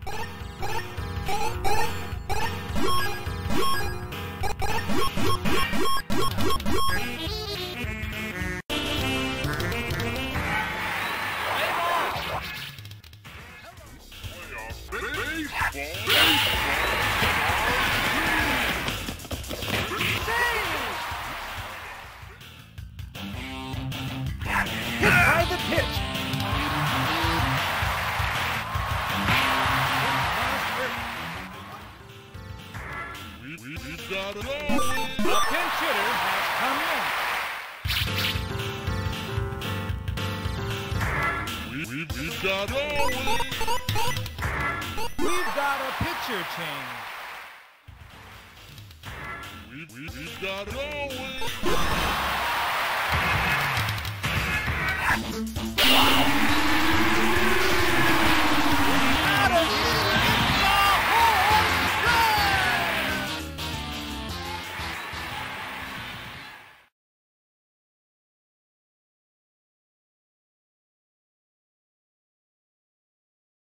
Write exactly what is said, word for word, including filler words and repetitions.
A pinch hitter has come in. We, we, we've got a We've got a pitcher change. We, we, we've got a